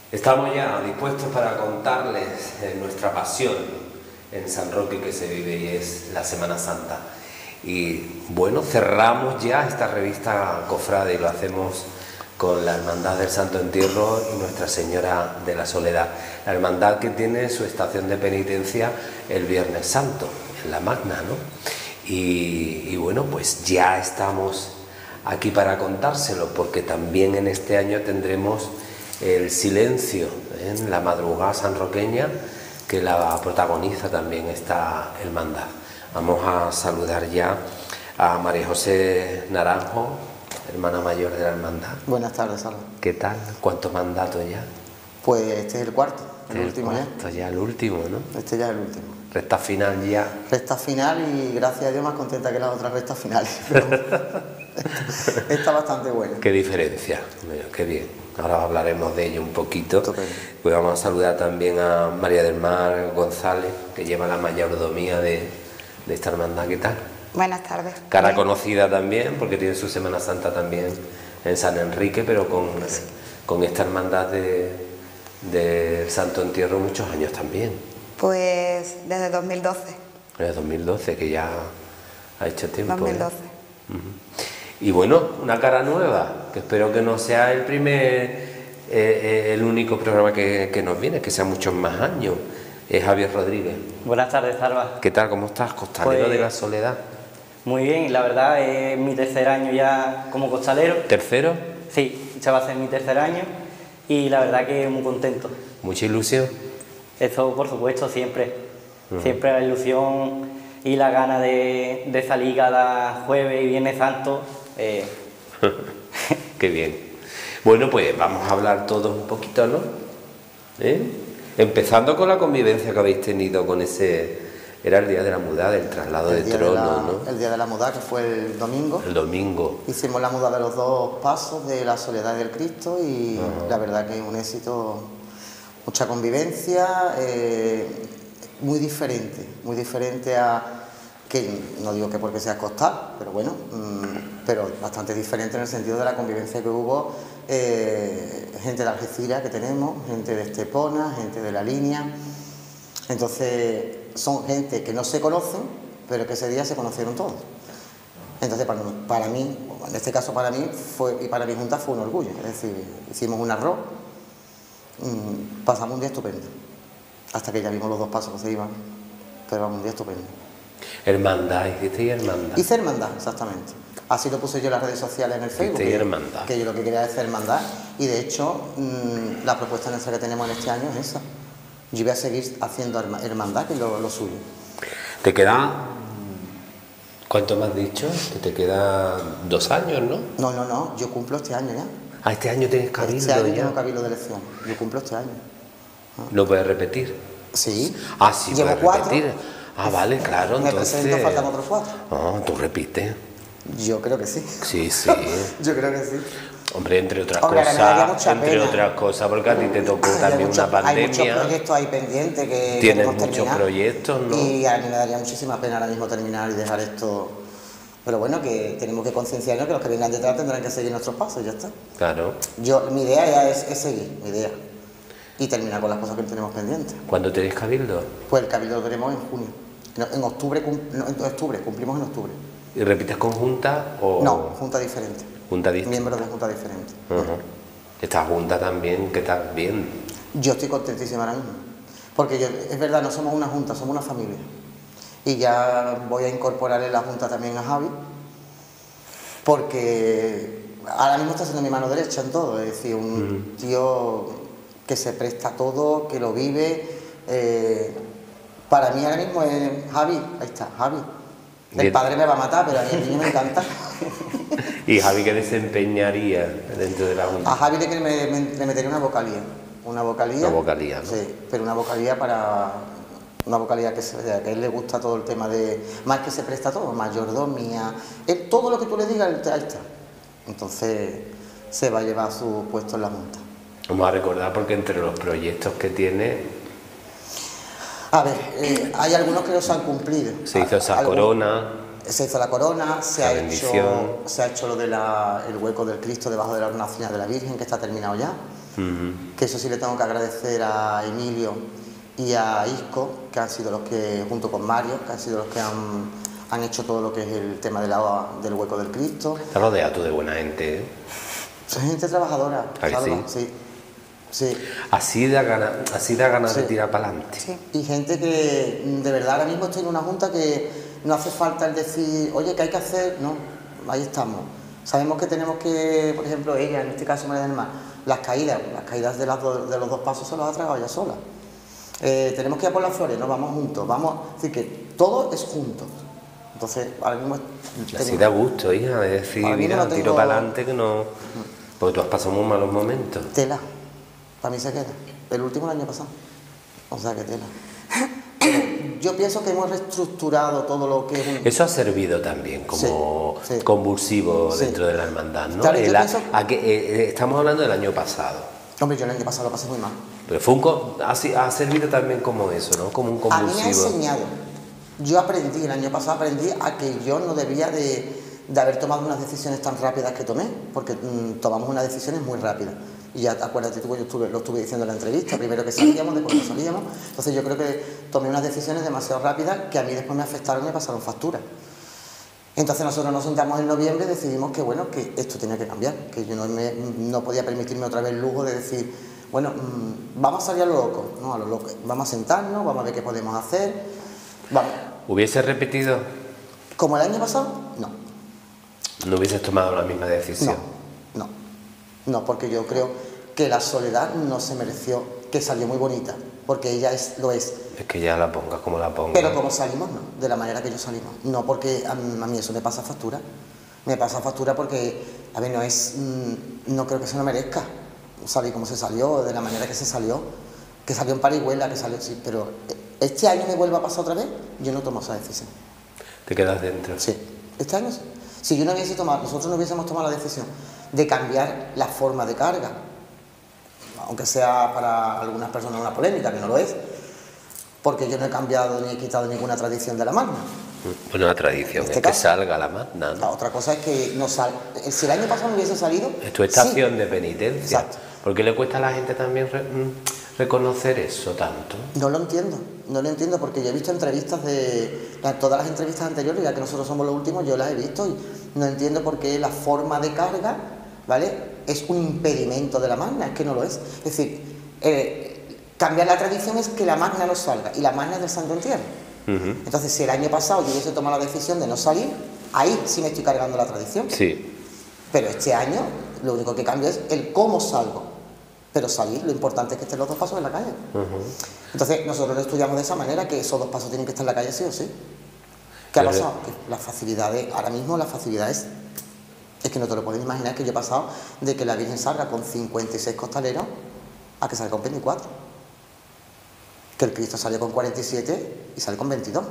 Estamos ya dispuestos para contarles nuestra pasión en San Roque que se vive y es la Semana Santa. Y bueno, cerramos ya esta revista cofrade y lo hacemos con la Hermandad del Santo Entierro y Nuestra Señora de la Soledad. La hermandad que tiene su estación de penitencia el Viernes Santo, en la Magna, ¿no? Y bueno, pues ya estamos aquí para contárselo, porque también en este año tendremos el silencio en la madrugada sanroqueña, que la protagoniza también esta hermandad. Vamos a saludar ya a María José Naranjo, hermana mayor de la hermandad. Buenas tardes, Salva. ¿Qué tal? ¿Cuántos mandatos ya? Pues este es el cuarto, el último ya. Esto ya el último, ¿no? Este ya es el último. Recta final ya. Recta final y gracias a Dios más contenta que las otras rectas finales. Pero está bastante buena. Qué diferencia, mira, qué bien. Ahora hablaremos de ello un poquito. Estupendo. Pues vamos a saludar también a María del Mar González, que lleva la mayordomía de esta hermandad. ¿Qué tal? Buenas tardes. Cara Bien. conocida también, porque tiene su Semana Santa también en San Enrique, pero con esta hermandad del Santo Entierro muchos años también. Pues desde 2012. Desde 2012, que ya ha hecho tiempo. 2012. Y bueno, una cara nueva, que espero que no sea el único programa que nos viene, que sea muchos más años. Es Javier Rodríguez. Buenas tardes, Salva. ¿Qué tal? ¿Cómo estás? Costalero Pues, de la Soledad. Muy bien, la verdad es mi tercer año ya como costalero. ¿Tercero? Sí, ya va a ser mi tercer año y la verdad que muy contento. ¿Mucha ilusión? Eso, por supuesto, siempre. Siempre la ilusión y la gana de salir cada jueves y viernes santo. Qué bien. Bueno, pues vamos a hablar todos un poquito, ¿no? Empezando con la convivencia que habéis tenido con ese... Era el día de la mudada, el traslado de trono, ¿no? El día de la mudada, que fue el domingo. El domingo. Hicimos la mudada de los dos pasos de la Soledad y del Cristo y la verdad que es un éxito, mucha convivencia, muy diferente a, que no digo que porque sea costal, pero bueno, pero bastante diferente en el sentido de la convivencia que hubo, gente de Algeciras que tenemos, gente de Estepona, gente de la línea, entonces son gente que no se conocen, pero que ese día se conocieron todos. Entonces para mí, en este caso para mí, y para mi junta fue un orgullo, es decir, hicimos un arroz, pasamos un día estupendo, hasta que ya vimos los dos pasos que se iban, pero vamos, un día estupendo. Hermandad, ¿hicisteis hermandad? Hice hermandad, exactamente. Así lo puse yo en las redes sociales, en el Facebook. Hiceis hermandad. Que yo lo que quería es hacer hermandad. Y de hecho, la propuesta nuestra que tenemos en este año es esa. Yo voy a seguir haciendo hermandad, que es lo suyo. Te queda... ¿Cuánto me has dicho? Que te quedan 2 años, ¿no? No, yo cumplo este año ya. Ah, este año tienes cabildo Este año ya. tengo cabildo de elección. Yo cumplo este año. ¿No puedes repetir? Sí. Ah, sí, Llevo puedes 4. repetir. Ah, vale, claro, Me entonces... presento, faltan otros 4. No, tú repites. Yo creo que sí. Sí. Yo creo que sí. Hombre, entre otras Hombre, a mí me daría mucha cosas, pena. porque a ti te tocó también una pandemia. Hay muchos proyectos ahí pendientes que Tienes queremos muchos terminar. proyectos, ¿no? Y a mí me daría muchísima pena ahora mismo terminar y dejar esto. Pero bueno, que tenemos que concienciarnos que los que vengan detrás tendrán que seguir nuestros pasos y ya está. Claro. Mi idea ya es seguir, mi idea. Y terminar con las cosas que tenemos pendientes. ¿Cuándo tenéis cabildo? Pues el cabildo lo tenemos en junio. En octubre, cumplimos en octubre. ¿Y repites con junta o...? No, junta diferente. Junta distinta. Miembros de junta diferente. Esta junta también, que está bien. Yo estoy contentísima ahora mismo. Porque es verdad, no somos una junta, somos una familia. Y ya voy a incorporar en la junta también a Javi, porque ahora mismo está siendo mi mano derecha en todo, es decir, un tío que se presta a todo, que lo vive. Para mí ahora mismo es Javi, ahí está, Javi. El Bien. padre me va a matar, pero a mí el niño me encanta. ¿Y Javi qué desempeñaría dentro de la junta? A Javi le metería una vocalía. Una vocalía, ¿no? Sí, pero una vocalía que a él le gusta todo el tema de... Más que se presta todo, mayordomía... todo lo que tú le digas, ahí está. Entonces se va a llevar su puesto en la junta. Vamos a recordar porque entre los proyectos que tiene... A ver, hay algunos que no se han cumplido. Se hizo esa corona... Se hizo la corona, se La ha bendición. hecho lo del hueco del Cristo debajo de la hornacina de la Virgen, que está terminado ya. que eso sí le tengo que agradecer a Emilio y a Isco, que han sido los que, junto con Mario, que han sido los que han hecho todo lo que es el tema del hueco del Cristo. Te rodeas tú de buena gente, ¿eh? Soy gente trabajadora, ¿A que ¿sabes? sí? Sí. Así da ganas de tirar para adelante. Sí. Y gente que, de verdad, ahora mismo estoy en una junta que no hace falta el decir, oye, ¿qué hay que hacer? No, ahí estamos. Sabemos que tenemos que, por ejemplo, ella, en este caso María del Mar, las caídas de los dos pasos se los ha tragado ella sola. Tenemos que ir a por las flores, nos vamos juntos, es decir, que todo es juntos. Entonces, ahora mismo... Así da gusto, hija, es decir, mira, no tengo... tiro para adelante que no... Porque tú has pasado muy malos momentos. Tela, para mí se queda. El último el año pasado. O sea que tela. Yo pienso que hemos reestructurado todo lo que es... Eso ha servido también como sí. convulsivo Sí. dentro de la hermandad, ¿no? Claro, yo pienso... Estamos hablando del año pasado. Hombre, yo el año pasado lo pasé muy mal. Pero ha servido también como eso, ¿no? Como un A mí convulsivo. me ha enseñado. Yo aprendí, el año pasado aprendí a que yo no debía de haber tomado unas decisiones tan rápidas que tomé, porque tomamos unas decisiones muy rápidas. Y ya acuérdate tú, yo lo estuve diciendo en la entrevista, primero que salíamos, después que salíamos. Entonces yo creo que tomé unas decisiones demasiado rápidas que a mí después me afectaron y me pasaron factura. Entonces nosotros nos sentamos en noviembre y decidimos que bueno, que esto tenía que cambiar, que yo no podía permitirme otra vez el lujo de decir, bueno, vamos a salir a lo loco, no a lo loco, vamos a sentarnos, vamos a ver qué podemos hacer, vamos. ¿Hubiese repetido? ¿Como el año pasado? No. ¿No hubieses tomado la misma decisión? No, porque yo creo que la soledad no se mereció, que salió muy bonita, porque ella lo es. Es que ya la pongas como la pongas. Pero como salimos, no, de la manera que yo salimos. No porque a mí eso me pasa factura. Me pasa factura porque, a ver, no creo que se lo merezca salir como se salió, de la manera que salió en parihuela, que salió, sí, pero este año me vuelva a pasar otra vez, yo no tomo esa decisión. ¿Te quedas dentro? Sí, este año sí. Si yo nosotros no hubiésemos tomado la decisión de cambiar la forma de carga, aunque sea para algunas personas una polémica, que no lo es, porque yo no he cambiado ni he quitado ninguna tradición de la magna. Bueno, la tradición es que salga la magna, ¿no? La otra cosa es que no salga. Si el año pasado no hubiese salido... Es tu estación sí. de penitencia. Exacto. ¿Por qué le cuesta a la gente también reconocer eso tanto? No lo entiendo porque yo he visto entrevistas todas las entrevistas anteriores, ya que nosotros somos los últimos, yo las he visto y no entiendo por qué la forma de carga, ¿vale?, es un impedimento de la magna, es que no lo es. Es decir, cambiar la tradición es que la magna no salga y la magna es del Santo Entierro. Entonces, si el año pasado yo hubiese tomado la decisión de no salir, ahí sí me estoy cargando la tradición. Sí. Pero este año lo único que cambia es el cómo salgo. Pero salir, lo importante es que estén los dos pasos en la calle. Entonces, nosotros lo estudiamos de esa manera, que esos dos pasos tienen que estar en la calle sí o sí. ¿Qué ha pasado? Que las facilidades, ahora mismo las facilidades, es que no te lo puedes imaginar, que yo he pasado de que la Virgen salga con 56 costaleros a que salga con 24. Que el Cristo salió con 47 y sale con 22.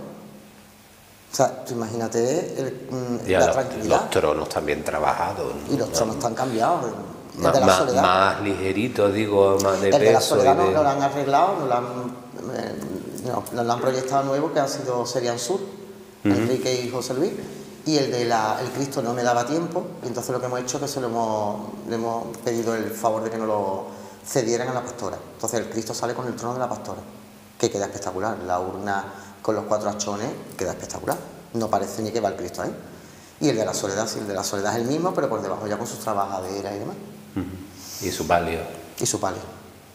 O sea, tú imagínate la tranquilidad. Los tronos también trabajados, ¿no? Y los tronos están cambiados. Más ligeritos, digo, más de peso. El de la soledad no lo han arreglado, no lo han proyectado nuevo, que serían Sur, Enrique y José Luis. Y el Cristo no me daba tiempo, y entonces lo que hemos hecho es que le hemos pedido el favor de que nos lo cedieran a la pastora. Entonces el Cristo sale con el trono de la pastora, que queda espectacular. La urna con los 4 hachones queda espectacular. No parece ni que va el Cristo ahí. Y el de la soledad, sí, el de la soledad es el mismo, pero por debajo ya con sus trabajaderas y demás. Y su palio. Y su palio.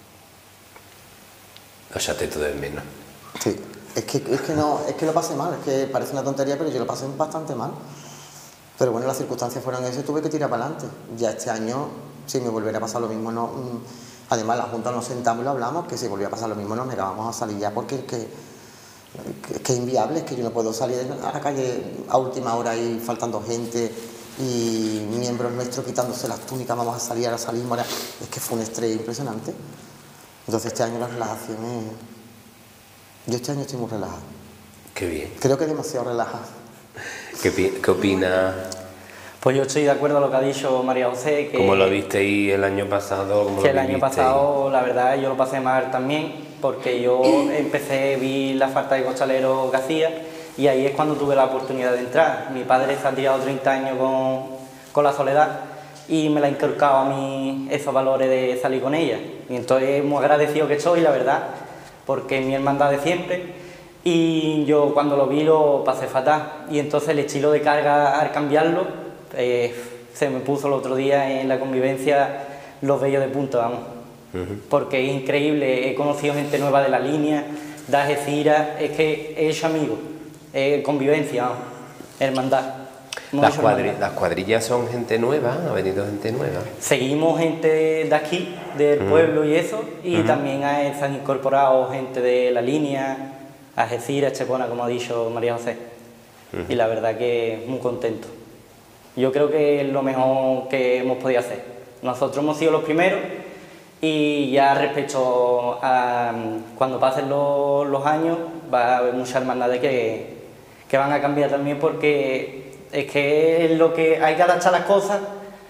Lo echaste todo de menos. Sí. Es que lo pasé mal, es que parece una tontería, pero yo lo pasé bastante mal. Pero bueno, las circunstancias fueron esas y tuve que tirar para adelante. Ya este año, si me volviera a pasar lo mismo, no. Además, la Junta nos sentamos y lo hablamos, que si volviera a pasar lo mismo nos negábamos a salir ya, porque es inviable, es que yo no puedo salir a la calle a última hora y faltando gente y miembros nuestros quitándose las túnicas, vamos a salir, ahora salimos, es que fue un estrés impresionante. Entonces este año la relajación yo este año estoy muy relajado. Qué bien. Creo que demasiado relajado. ¿Qué opinas? Pues yo estoy de acuerdo con lo que ha dicho María José. ¿Cómo lo visteis el año pasado? Que el año pasado, la verdad, yo lo pasé mal también, porque yo vi la falta de costaleros que hacía, y ahí es cuando tuve la oportunidad de entrar. Mi padre se ha tirado 30 años con la soledad, y me la ha inculcado a mí esos valores de salir con ella. Y entonces muy agradecido que estoy, la verdad, porque es mi hermandad de siempre. Y yo cuando lo vi lo pasé fatal. Y entonces el estilo de carga al cambiarlo, se me puso el otro día en la convivencia los vellos de punta, vamos. Porque es increíble, he conocido gente nueva de la línea, de Algeciras, es que he hecho amigos, convivencia, vamos, hermandad. Las cuadrillas son gente nueva, ha venido gente nueva. Seguimos gente de aquí, del pueblo y eso, y también se han incorporado gente de la línea, Algeciras, Chepona, como ha dicho María José. Y la verdad que muy contento. Yo creo que es lo mejor que hemos podido hacer. Nosotros hemos sido los primeros y ya respecto a cuando pasen los años va a haber muchas hermandades que van a cambiar también, porque es que es lo que hay que adaptar las cosas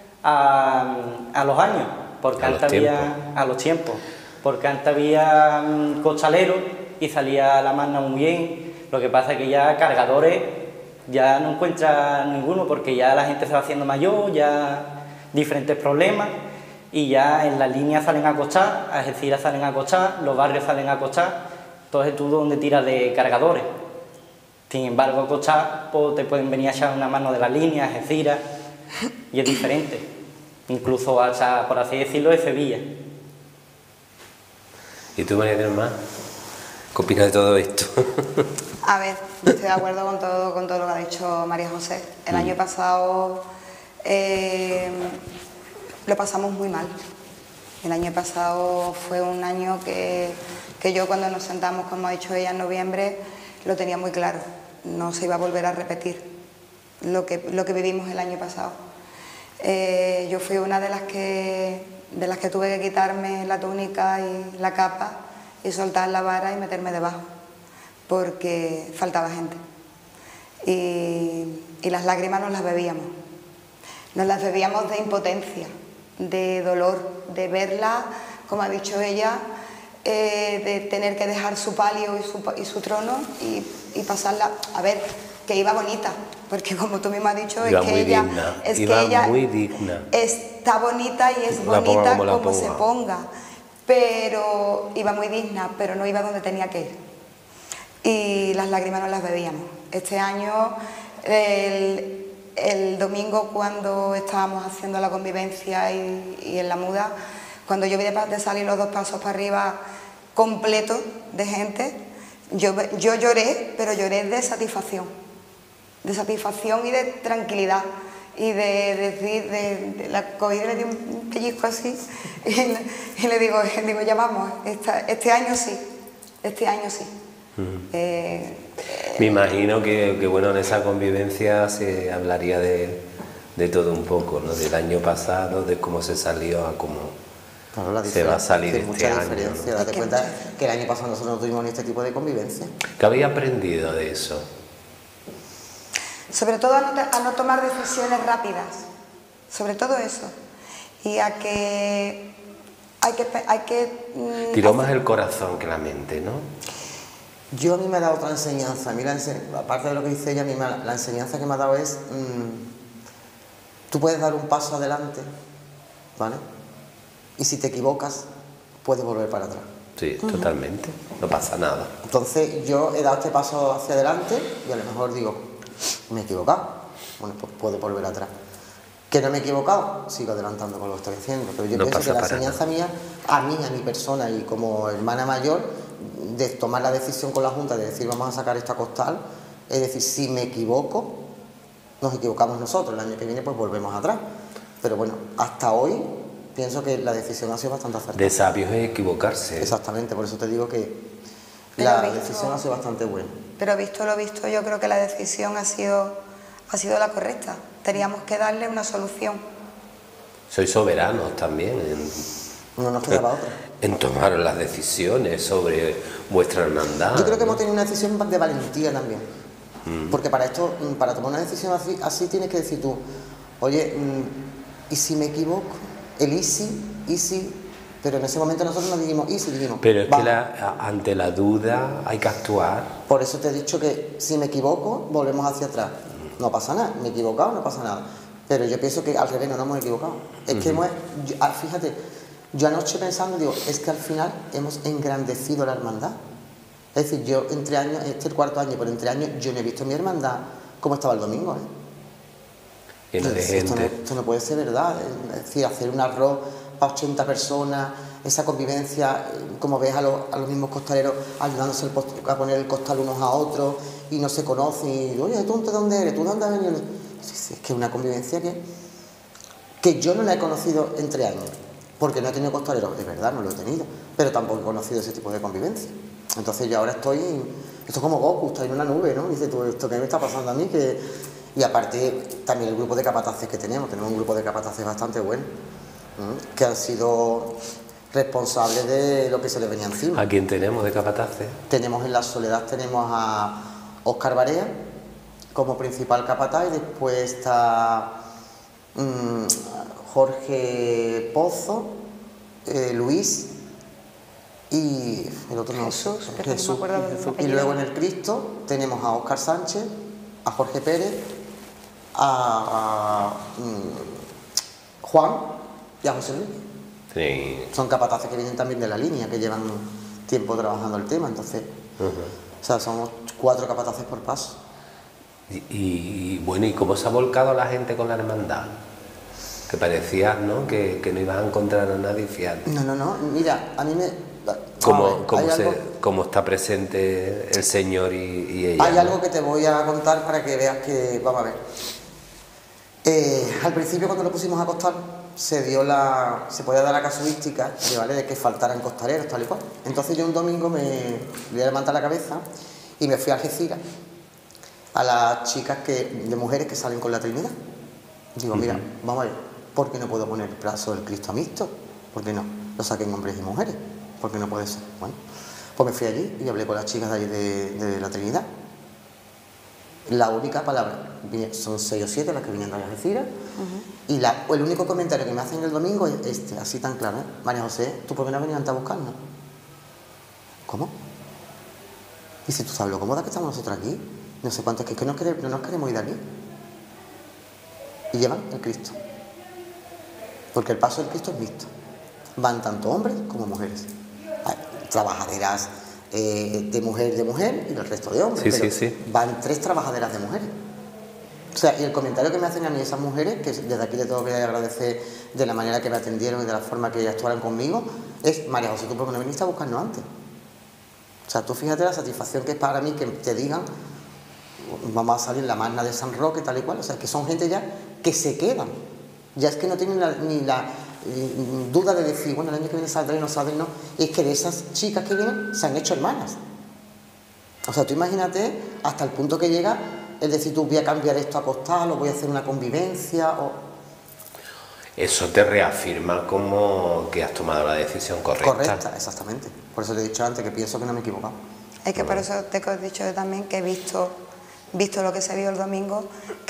a los años, porque antes había a los tiempos, porque antes había costaleros y salía la magna muy bien. Lo que pasa es que ya cargadores ya no encuentra ninguno, porque ya la gente se va haciendo mayor, ya diferentes problemas, y ya en las líneas salen a costar, Algeciras salen a costar, los barrios salen a costar, entonces tú donde tiras de cargadores. Sin embargo, a costar pues, te pueden venir a echar una mano de las líneas, Algeciras, y es diferente, incluso hasta, por así decirlo, de Sevilla. ¿Y tú, María del Mar? ¿Qué opinas de todo esto? A ver, yo estoy de acuerdo con todo lo que ha dicho María José. El año pasado lo pasamos muy mal. El año pasado fue un año que yo, cuando nos sentamos, como ha dicho ella, en noviembre, lo tenía muy claro. No se iba a volver a repetir lo que vivimos el año pasado. Yo fui una de las que tuve que quitarme la túnica y la capa y soltar la vara y meterme debajo, porque faltaba gente. Y las lágrimas nos las bebíamos de impotencia, de dolor, de verla, como ha dicho ella, de tener que dejar su palio y su trono y pasarla. A ver, que iba bonita, porque como tú misma has dicho, iba muy digna. Está bonita y es bonita como se ponga, pero iba muy digna, pero no iba donde tenía que ir. Y las lágrimas nos las bebíamos. Este año, el domingo, cuando estábamos haciendo la convivencia y en la muda, cuando yo vi de salir los 2 pasos para arriba completos de gente, yo lloré, pero lloré de satisfacción y de tranquilidad, y de decir, la cogí y le di un pellizco así y le digo, ya vamos, este año sí. Me imagino que bueno, en esa convivencia se hablaría de todo un poco, ¿no? Del año pasado, de cómo se salió a cómo se va a salir este año, diferencia, ¿no? Date cuenta que el año pasado nosotros no tuvimos ni este tipo de convivencia. ¿Qué habéis aprendido de eso? Sobre todo a no tomar decisiones rápidas, sobre todo eso, y a que hay que tiró más el corazón que la mente, ¿no? Yo, a mí me ha dado otra enseñanza. A mí aparte de lo que dice ella, a mí la enseñanza que me ha dado es tú puedes dar un paso adelante, ¿vale? Y si te equivocas, puedes volver para atrás. Sí, totalmente, no pasa nada. Entonces yo he dado este paso hacia adelante y a lo mejor digo, me he equivocado, bueno, pues puedo volver atrás. ¿Que no me he equivocado? Sigo adelantando con lo que estoy haciendo, pero yo pienso que la enseñanza mía, a mi persona y como hermana mayor, de tomar la decisión con la Junta de decir vamos a sacar esto a costal, es decir, si me equivoco, nos equivocamos nosotros, el año que viene pues volvemos atrás. Pero bueno, hasta hoy pienso que la decisión ha sido bastante acertada. De sabios es equivocarse. Exactamente, por eso te digo que la decisión ha sido bastante buena. Pero visto lo visto, yo creo que la decisión ha sido la correcta. Teníamos que darle una solución. Sois soberanos también no nos quedaba otra. En tomar las decisiones sobre vuestra hermandad. Yo creo que hemos tenido una decisión de valentía también. Porque para tomar una decisión así tienes que decir tú, oye, ¿y si me equivoco? El easy, pero en ese momento nosotros no dijimos easy, dijimos... Pero es que ante la duda hay que actuar. Por eso te he dicho que si me equivoco, volvemos hacia atrás. No pasa nada, me he equivocado, no pasa nada. Pero yo pienso que al revés no nos hemos equivocado. Es que fíjate, yo anoche pensando, digo, es que al final hemos engrandecido la hermandad. Es decir, yo entre años, este es el cuarto año, pero entre años yo no he visto mi hermandad como estaba el domingo, Lleno de gente. Esto no puede ser verdad. Es decir, hacer un arroz para 80 personas, esa convivencia, como ves a los mismos costaleros ayudándose a poner el costal unos a otros y no se conocen. Y, oye, ¿tú de dónde eres? ¿Tú de dónde has venido? Sí, es que es una convivencia que yo no la he conocido entre años, porque no he tenido costaleros, es verdad, no lo he tenido, pero tampoco he conocido ese tipo de convivencia. Entonces yo ahora esto es como Goku, está en una nube, ¿no? Dice tú, ¿esto qué me está pasando a mí? Y aparte también el grupo de capataces que tenemos un grupo de capataces bastante bueno, que han sido responsables de lo que se les venía encima. ¿A quién tenemos de capataces? Tenemos en la Soledad, tenemos a Óscar Barea como principal capataz, y después está Jorge Pozo, Luis y el otro no, Jesús. Y luego en el Cristo tenemos a Óscar Sánchez, a Jorge Pérez, a Juan y a José Luis. Sí. Son capataces que vienen también de la línea, que llevan tiempo trabajando el tema, entonces, o sea, somos 4 capataces por paso. Y bueno, ¿y cómo se ha volcado la gente con la hermandad? Que parecía, ¿no?, que no ibas a encontrar a nadie, fíjate. No, mira, a mí me... ¿Cómo está presente el Señor y ella? Hay algo que te voy a contar para que veas que... Vamos a ver. Al principio, cuando lo pusimos a costar, se podía dar la casuística de que faltaran costaleros, tal y cual. Entonces yo un domingo me voy a levantar la cabeza y me fui a Algeciras a las chicas de mujeres que salen con la Trinidad. Digo, mira, vamos a ver, ¿por qué no puedo poner el brazo del Cristo mixto? ¿Por qué no? Lo saquen hombres y mujeres. ¿Por qué no puede ser? Bueno, pues me fui allí y hablé con las chicas de allí de la Trinidad. La única palabra, son 6 o 7 las que vienen de Algeciras, y el único comentario que me hacen el domingo es así tan claro, María José, ¿tú por qué no has venido antes a buscarnos? ¿Cómo? Y si tú sabes lo cómoda que estamos nosotros aquí, no sé cuánto, es que no nos queremos ir de aquí. Y llevan el Cristo. Porque el paso del Cristo es mixto. Van tanto hombres como mujeres. Hay trabajaderas de mujer y el resto de hombres. Sí. Van 3 trabajaderas de mujeres. O sea, y el comentario que me hacen a mí esas mujeres, que desde aquí les tengo que agradecer de la manera que me atendieron y de la forma que actuaron conmigo, es: María José, ¿tú por qué no viniste a buscarnos antes? O sea, tú fíjate la satisfacción que es para mí que te digan, vamos a salir en la magna de San Roque, tal y cual. O sea, que son gente ya que se quedan. Ya es que no tienen ni la duda de decir, bueno, el año que viene saldré, no saldré, no. Y es que de esas chicas que vienen se han hecho hermanas. O sea, tú imagínate hasta el punto que llega el decir, tú voy a cambiar esto a costal, o voy a hacer una convivencia, o... Eso te reafirma como que has tomado la decisión correcta. Correcta, exactamente. Por eso te he dicho antes que pienso que no me he equivocado. Es que por eso te he dicho yo también que visto lo que se vio el domingo,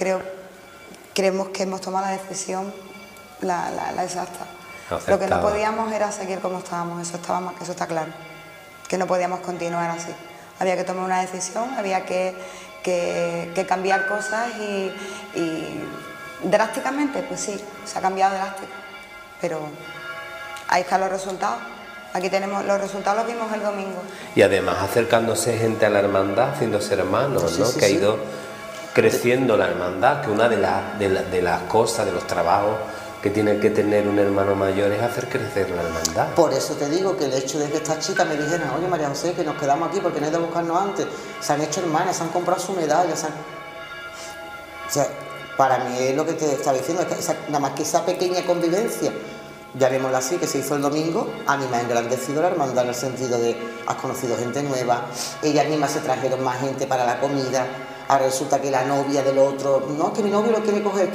creemos que hemos tomado la decisión la exacta. Aceptada. Lo que no podíamos era seguir como estábamos, eso está claro, que no podíamos continuar así. Había que tomar una decisión, había que cambiar cosas y drásticamente, pues sí, se ha cambiado drástico, pero ahí están los resultados. Aquí tenemos los resultados, los vimos el domingo. Y además acercándose gente a la hermandad, haciéndose hermanos, ¿no? Sí. Ha ido creciendo la hermandad, que una de las cosas, de los trabajos que tiene que tener un hermano mayor es hacer crecer la hermandad. Por eso te digo que el hecho de que estas chicas me dijeran, oye, María José, que nos quedamos aquí porque no hay de buscarnos antes, se han hecho hermanas, se han comprado su medalla, O sea, para mí es lo que te estaba diciendo, es que nada más que esa pequeña convivencia, llamémosla así, que se hizo el domingo, a mí me ha engrandecido la hermandad en el sentido de, has conocido gente nueva, ellas mismas se trajeron más gente para la comida, ahora resulta que la novia del otro, no, que mi novio lo quiere coger,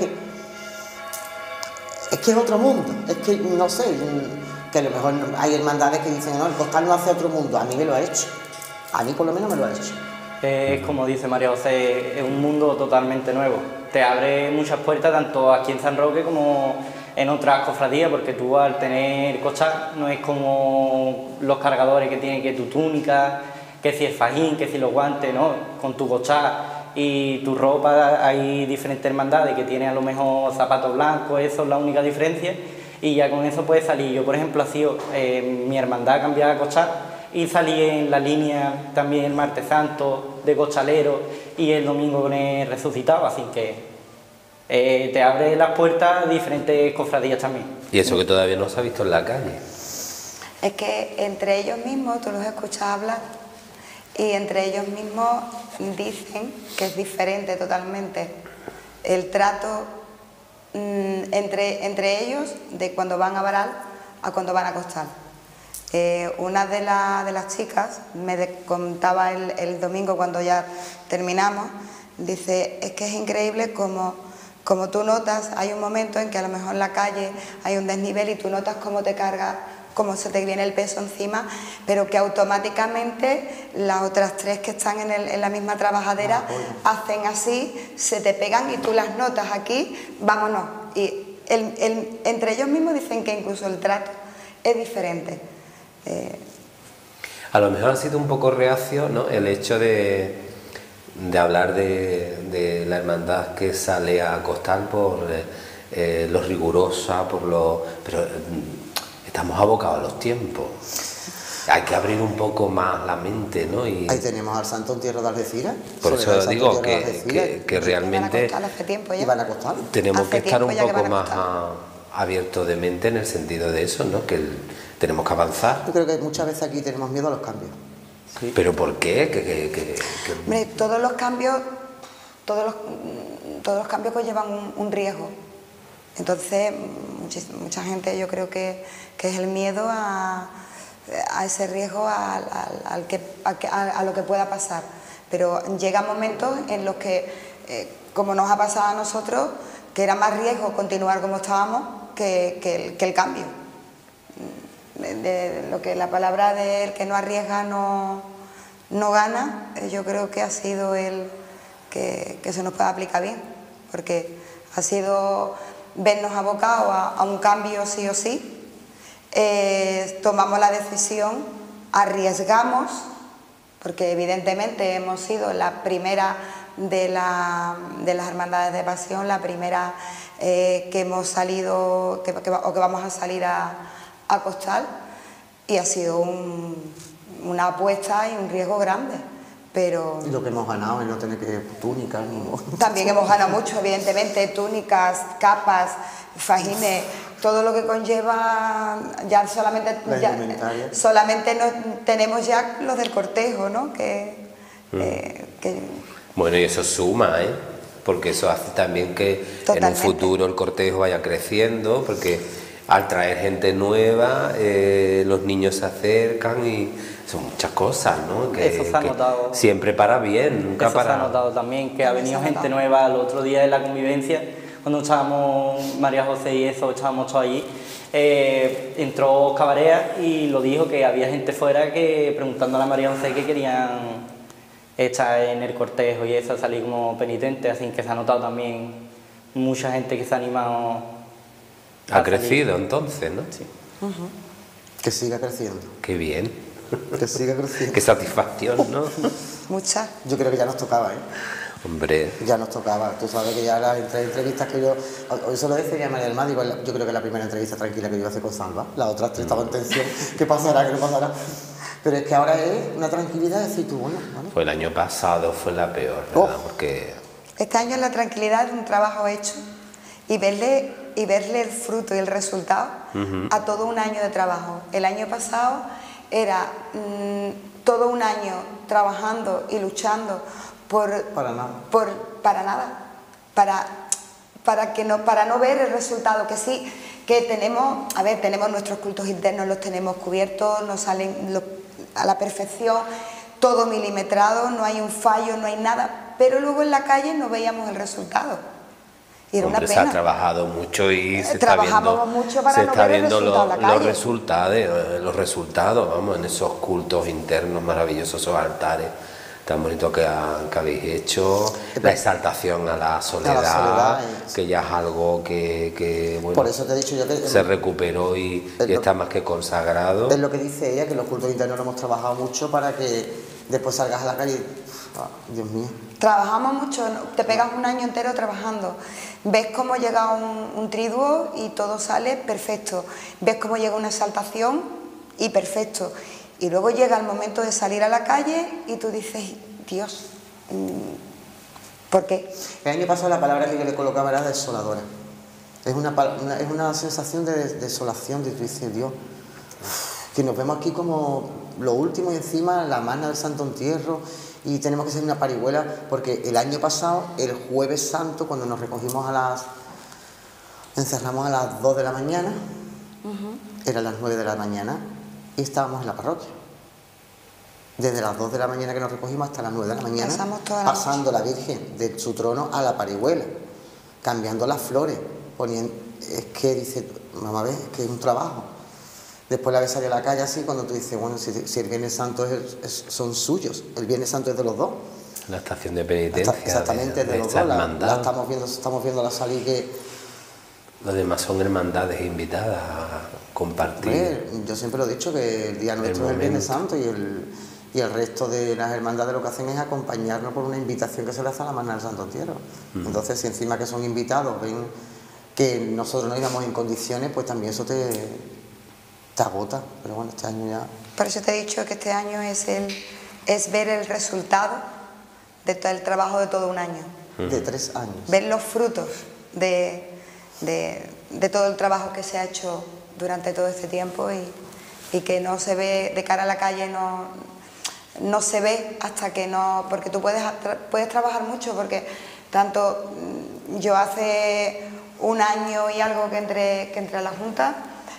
es que es otro mundo, es que no sé, que a lo mejor hay hermandades que dicen, no, el costal no hace otro mundo, a mí me lo ha hecho, a mí por lo menos me lo ha hecho. Es como dice María José, es un mundo totalmente nuevo, te abre muchas puertas tanto aquí en San Roque como en otras cofradías, porque tú al tener costal no es como los cargadores que tienen que tu túnica, que si el fajín, que si los guantes, no, con tu costal y tu ropa, hay diferentes hermandades que tienen a lo mejor zapatos blancos, eso es la única diferencia, y ya con eso puedes salir. Yo, por ejemplo, ha sido mi hermandad cambiar a costal y salí en la línea también el martes santo de costalero y el domingo con el resucitado, así que te abre las puertas a diferentes cofradías también. Y eso que todavía no se ha visto en la calle. Es que entre ellos mismos, tú los escuchas hablar, y entre ellos mismos dicen que es diferente totalmente el trato entre ellos de cuando van a varal a cuando van a costal. Una de las chicas me contaba el domingo cuando ya terminamos, dice, es que es increíble como tú notas, hay un momento en que a lo mejor en la calle hay un desnivel y tú notas cómo te carga, cómo se te viene el peso encima, pero que automáticamente las otras tres que están en la misma trabajadera hacen así, se te pegan y tú las notas aquí, vámonos. Y entre ellos mismos dicen que incluso el trato es diferente. A lo mejor ha sido un poco reacio, ¿no?, el hecho de hablar de la hermandad que sale a costal por lo rigurosa, pero estamos abocados a los tiempos. Hay que abrir un poco más la mente, ¿no? Y ahí tenemos al Santo Entierro de Algeciras. Por eso digo que realmente iban a costar. Tenemos que estar un poco más abiertos de mente en el sentido de eso, ¿no? Que tenemos que avanzar. Yo creo que muchas veces aquí tenemos miedo a los cambios. Sí. ¿Pero por qué? Hombre, todos los cambios conllevan un riesgo. Entonces, mucha gente, yo creo que es el miedo a ese riesgo, a lo que pueda pasar. Pero llegan momentos en los que, como nos ha pasado a nosotros, que era más riesgo continuar como estábamos que el cambio. De lo que la palabra del que no arriesga no gana, yo creo que ha sido el que se nos puede aplicar bien, porque ha sido vernos abocados a un cambio sí o sí. Tomamos la decisión, arriesgamos, porque evidentemente hemos sido la primera de las hermandades de pasión, la primera que hemos salido que vamos a salir a costal, y ha sido una apuesta y un riesgo grande, pero... Y lo que hemos ganado es no tener que túnicas. También hemos ganado mucho, evidentemente, túnicas, capas, fajines, todo lo que conlleva ya solamente tenemos ya los del cortejo, ¿no? Bueno, y eso suma, porque eso hace también que en un futuro el cortejo vaya creciendo, porque al traer gente nueva, los niños se acercan y son muchas cosas, ¿no? Eso se ha notado. Siempre para bien, nunca eso para... se ha notado también, que ha venido gente nueva el otro día en la convivencia, cuando estábamos María José y eso, estábamos todos allí, entró Cabarea y lo dijo, que había gente fuera que preguntándole a María José que querían estar en el cortejo y eso, salir como penitente, así que se ha notado también mucha gente que se ha animado. Ha crecido entonces, ¿no? Sí. Que siga creciendo. Qué bien. Que siga creciendo. Qué satisfacción, ¿no? Muchas. Yo creo que ya nos tocaba, Hombre. Ya nos tocaba. Tú sabes que ya las entrevistas que yo... Hoy se lo decía a María del Mar, digo, yo creo que la primera entrevista tranquila que yo iba a hacer con Salva. Las otras tres estaban en tensión. ¿Qué pasará? ¿Qué no pasará? Pero es que ahora es una tranquilidad de decir tú, bueno. Fue el año pasado, fue la peor, ¿verdad? Porque... Este año es la tranquilidad de un trabajo hecho y verle el fruto y el resultado a todo un año de trabajo. El año pasado era todo un año trabajando y luchando para no ver el resultado, que sí, que tenemos nuestros cultos internos, los tenemos cubiertos, nos salen a la perfección, todo milimetrado, no hay un fallo, no hay nada, pero luego en la calle no veíamos el resultado. Y era una pena. Se ha trabajado mucho y se está viendo los resultados, vamos, en esos cultos internos maravillosos, esos altares tan bonitos que habéis hecho, la exaltación a la soledad, que ya es algo que bueno, por eso te he dicho yo que se recuperó y está más que consagrado. Es lo que dice ella, que los cultos internos lo hemos trabajado mucho para que después salgas a la calle y, Dios mío. Trabajamos mucho, te pegas un año entero trabajando. Ves cómo llega un triduo y todo sale perfecto. Ves cómo llega una exaltación y perfecto. Y luego llega el momento de salir a la calle y tú dices, Dios, ¿por qué? El año pasado la palabra que yo le colocaba era desoladora. Es una sensación de desolación, de tú dices, Dios, que nos vemos aquí como lo último y encima la mano del Santo Entierro y tenemos que hacer una parihuela, porque el año pasado, el Jueves Santo, cuando nos recogimos encerramos a las 2 de la mañana, eran las 9 de la mañana y estábamos en la parroquia. Desde las 2 de la mañana que nos recogimos hasta las 9 de la mañana, pasando la Virgen de su trono a la parihuela, cambiando las flores, es que dice, mamá, ves, es que es un trabajo. Después la ves salir a la calle así, cuando tú dices, bueno, si el Viernes Santo son suyos, el Viernes Santo es de los dos. La estación de penitencia. Exactamente, de los dos. La estamos viendo la salir que... Los demás son hermandades invitadas a compartir. Yo siempre lo he dicho, que el día nuestro es el Viernes Santo y el resto de las hermandades lo que hacen es acompañarnos por una invitación que se le hace a la Hermandad del Santo Entierro. Entonces, si encima que son invitados, ven que nosotros no íbamos en condiciones, pues también eso te agota. Pero bueno, este año ya... Por eso te he dicho que este año es ver el resultado de todo el trabajo de todo un año. De 3 años. Ver los frutos de todo el trabajo que se ha hecho durante todo este tiempo y que no se ve de cara a la calle, no se ve hasta que no... Porque tú puedes trabajar mucho, porque tanto yo hace un año y algo que entré a la Junta,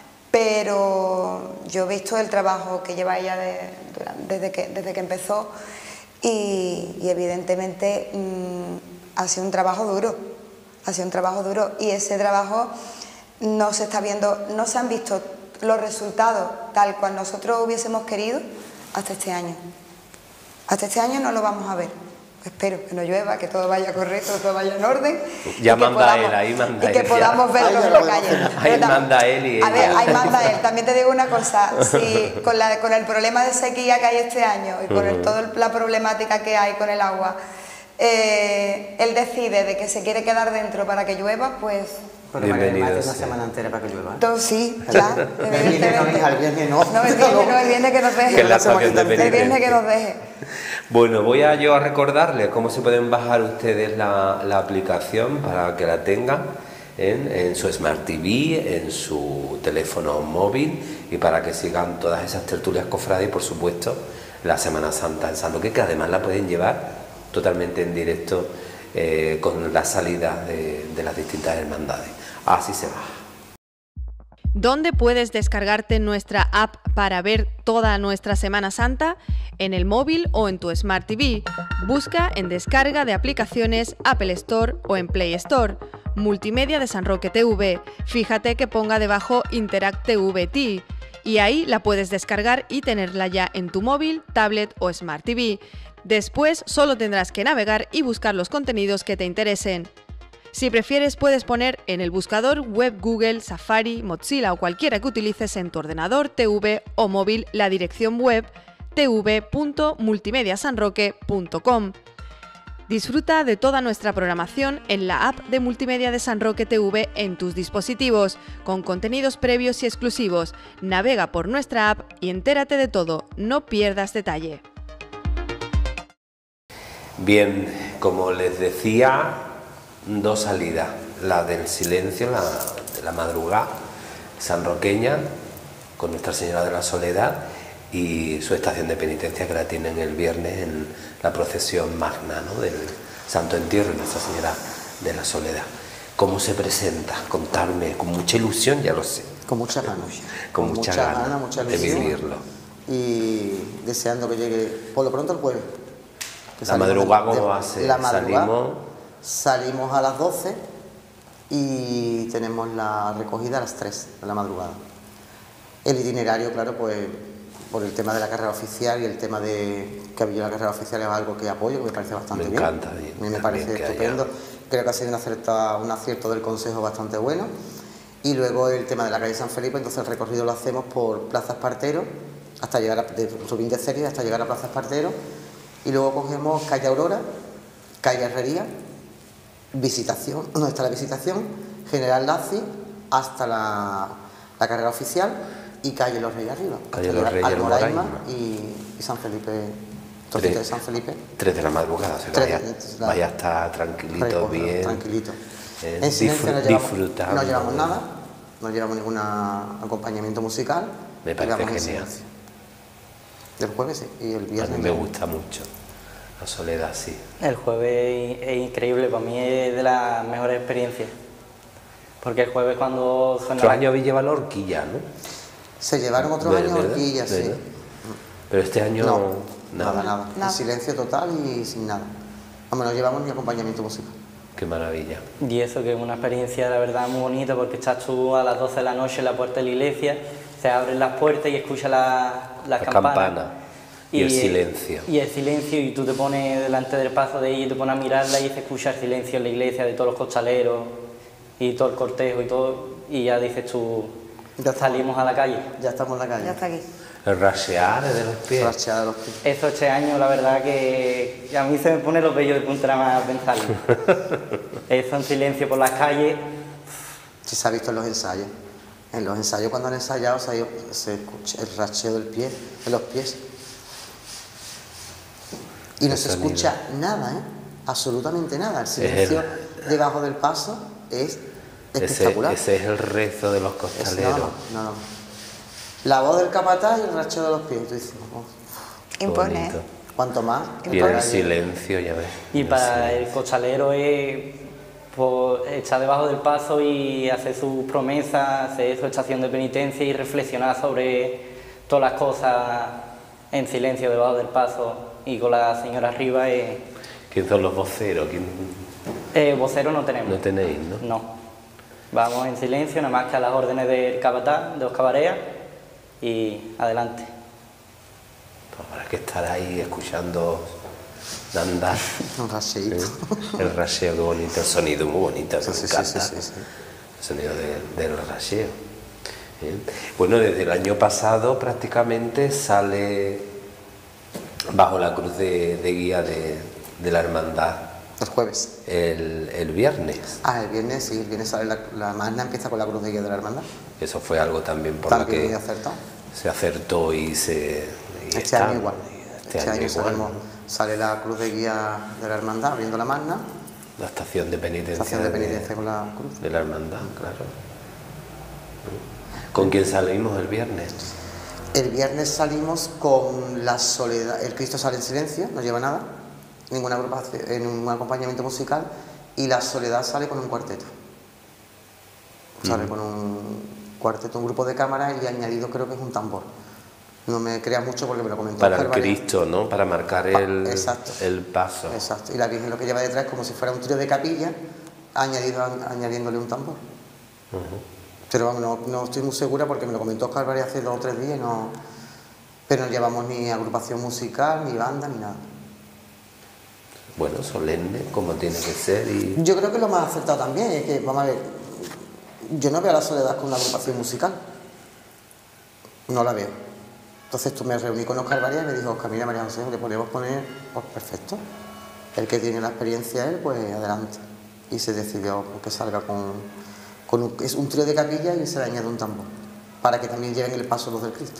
pero yo he visto el trabajo que lleva ella desde que empezó y evidentemente ha sido un trabajo duro. Ha sido un trabajo duro y ese trabajo no se está viendo, no se han visto los resultados tal cual nosotros hubiésemos querido hasta este año. Hasta este año no lo vamos a ver. Espero que no llueva, que todo vaya correcto, todo vaya en orden. Ya manda él, ahí manda él. Y que podamos verlo en la calle. Ahí manda él y ella. A ver, ahí manda él. También te digo una cosa, si con el problema de sequía que hay este año y con toda la problemática que hay con el agua, él decide de que se quiere quedar dentro para que llueva, pues... Bienvenidos. Una semana entera para que llueva. Entonces, sí, ya. El viernes no. No, el viernes que nos deje. Que es la estación de penitencia. El viernes que nos deje. Bueno, voy yo a recordarles cómo se pueden bajar ustedes la aplicación para que la tengan en su Smart TV, en su teléfono móvil y para que sigan todas esas tertulias cofrades y, por supuesto, la Semana Santa en San Roque, que además la pueden llevar totalmente en directo con la salida de las distintas hermandades. Así se va. ¿Dónde puedes descargarte nuestra app para ver toda nuestra Semana Santa? En el móvil o en tu Smart TV. Busca en Descarga de Aplicaciones, Apple Store o en Play Store. Multimedia de San Roque TV. Fíjate que ponga debajo Interact TV y ahí la puedes descargar y tenerla ya en tu móvil, tablet o Smart TV. Después solo tendrás que navegar y buscar los contenidos que te interesen. Si prefieres, puedes poner en el buscador web Google, Safari, Mozilla o cualquiera que utilices en tu ordenador, TV o móvil la dirección web tv.multimediasanroque.com. Disfruta de toda nuestra programación en la app de Multimedia de San Roque TV en tus dispositivos, con contenidos previos y exclusivos. Navega por nuestra app y entérate de todo, no pierdas detalle. Bien, como les decía, 2 salidas, la del silencio, de la madrugada sanroqueña, con Nuestra Señora de la Soledad, y su estación de penitencia que la tienen el viernes en la procesión magna, ¿no?, del Santo Entierro y Nuestra Señora de la Soledad. ¿Cómo se presenta? Contadme, con mucha ilusión, ya lo sé. Con mucha ganas. Con mucha ganas mucha de vivirlo. Y deseando que llegue por lo pronto el jueves. La madrugada, ¿cómo va a ser? La madrugada, salimos a las 12 y tenemos la recogida a las 3 de la madrugada. El itinerario, claro, pues por el tema de la carrera oficial y el tema de que había la carrera oficial es algo que apoyo, que me parece bastante bien. Me encanta. A mí me parece estupendo. Creo que ha sido un acierto del Consejo bastante bueno. Y luego el tema de la calle San Felipe, entonces el recorrido lo hacemos por Plaza Espartero, hasta llegar a de Rubín de Celia hasta llegar a Plaza Espartero, y luego cogemos calle Aurora, calle Herrería, Visitación, donde está la Visitación, General Laci, hasta la carrera oficial, y calle Los Reyes arriba, Calle hasta Los llegar Reyes, al Moraima Moraima. y San Felipe, Torcita de San Felipe. 3 de la madrugada, o sea, vaya a estar tranquilito, bien. Tranquilito. En silencio disfrutando. no llevamos nada, no llevamos ningún acompañamiento musical. Me parece llevamos en genial. silencio. El jueves sí, y el A viernes mí me no. gusta mucho la soledad, sí. El jueves es increíble, para mí es de las mejores experiencias. Porque el jueves cuando suena... Otros años habéis llevado la horquilla, ¿no? Se llevaron otros años horquillas, sí. ¿Verdad? Pero este año No, nada. nada. En silencio total y sin nada. No llevamos ni acompañamiento musical. Qué maravilla. Y eso que es una experiencia, la verdad, muy bonita, porque estás tú a las 12 de la noche en la puerta de la iglesia, se abren las puertas y escuchas las campanas. Y el silencio. Y el silencio, y tú te pones delante del paso de ella y te pones a mirarla y se escucha el silencio en la iglesia de todos los costaleros y todo el cortejo y todo, y ya dices tú, Ya salimos a la calle. Ya estamos en la calle. Ya está aquí. El rashear de los pies. Racheada de los pies. Eso este año, la verdad que a mí se me pone los vellos de punta nada más pensarlo. Eso en silencio por las calles. Sí se ha visto en los ensayos. En los ensayos cuando han ensayado se escucha el racheo del pie, de los pies. Y no El se sonido. escucha nada, absolutamente nada. El silencio debajo del paso es espectacular. Ese es el rezo de los costaleros. No. La voz del capataz y el racheo de los pies. Tú dices, Qué Impone. bonito. cuanto más. Y el silencio, ya ves. Y para el costalero es pues, estar debajo del paso y hacer sus promesas, hacer su estación de penitencia y reflexionar sobre todas las cosas en silencio debajo del paso y con la señora arriba. ¿Quién son los voceros? ¿Quién... Vocero no tenemos. No tenéis, ¿no? No. Vamos en silencio, nada más que a las órdenes del capataz, de Oscar Barea, y adelante. Pues habrá que estar ahí escuchando andar. Un racheíto. Sí. El raseo, qué bonito. El sonido muy bonito, me Sí. encanta. El sonido del raseo. Bien. Bueno, desde el año pasado prácticamente sale bajo la cruz de guía de la hermandad El jueves. el viernes. El viernes sí, el viernes sale la magna, empieza con la cruz de guía de la hermandad. Eso fue algo también por También lo muy que acertado. se acertó y se... y Este año igual. Este año igual. Sale la cruz de guía de la hermandad abriendo la magna. La estación de penitencia, Estación de penitencia con la cruz. de la hermandad, claro. ¿Con quién salimos el viernes? El viernes salimos con la soledad. El Cristo sale en silencio, no lleva nada, ninguna agrupación, ningún acompañamiento musical, y la soledad sale con un cuarteto. Sale con un cuarteto, un grupo de cámaras y añadido creo que es un tambor. No me creas mucho porque me lo comentó. Para el Oscar Barea. Cristo, ¿no? Para marcar exacto. el paso. Exacto. Y la Virgen lo que lleva detrás es como si fuera un trío de capilla, añadiéndole un tambor. Pero vamos, no estoy muy segura porque me lo comentó Oscar Barea hace 2 o 3 días, pero no llevamos ni agrupación musical, ni banda, ni nada. Bueno, solemne, como tiene que ser. Y... Yo creo que lo más acertado también es que, vamos a ver, yo no veo a la soledad con una agrupación musical. No la veo. Entonces tú me reuní con Oscar Barea y me dijo, Oscar, mira María José, le podemos poner, pues perfecto. El que tiene la experiencia él, pues adelante. Y se decidió que salga es un trío de capilla y se le añade un tambor, para que también lleven el paso los del Cristo.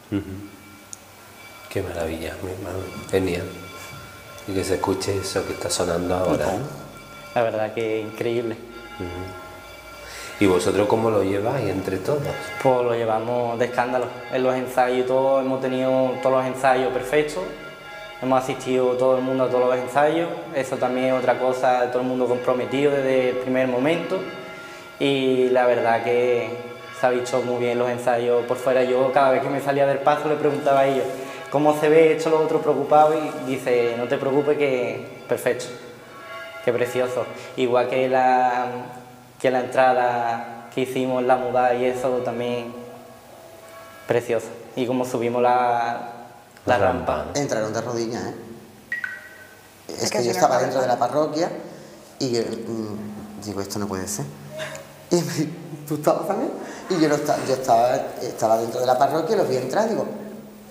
Qué maravilla, genial. Y que se escuche eso que está sonando ahora. La verdad que increíble. ¿Y vosotros cómo lo lleváis entre todos? Pues lo llevamos de escándalo. En los ensayos y todo, hemos tenido todos los ensayos perfectos. Hemos asistido todo el mundo a todos los ensayos. Eso también es otra cosa, todo el mundo comprometido desde el primer momento. Y la verdad que se ha visto muy bien los ensayos por fuera. Yo cada vez que me salía del paso le preguntaba a ellos cómo se ve esto, los otros preocupados, y dice, no te preocupes que perfecto, que precioso. Igual que la entrada que hicimos, la mudada y eso también precioso. Y como subimos la rampa. Entraron de rodillas, ¿eh? Es que que yo si no estaba está dentro de bien. la parroquia y digo, esto no puede ser. Y tú estabas también. Y yo estaba dentro de la parroquia y los vi entrar, digo,